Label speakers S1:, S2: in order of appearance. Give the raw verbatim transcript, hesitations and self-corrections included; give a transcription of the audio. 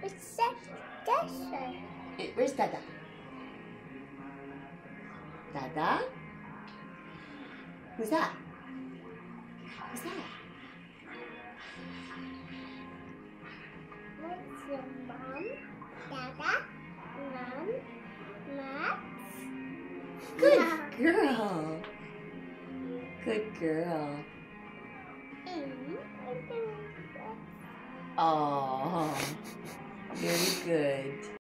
S1: What's that? Desert.
S2: Hey, where's Dada? Dada? Who's that? Who's that?
S1: What's your mom? Dada? Mom? Max?
S2: Good
S1: Yeah.
S2: girl. Good girl.
S1: Mm.
S2: Oh, very good.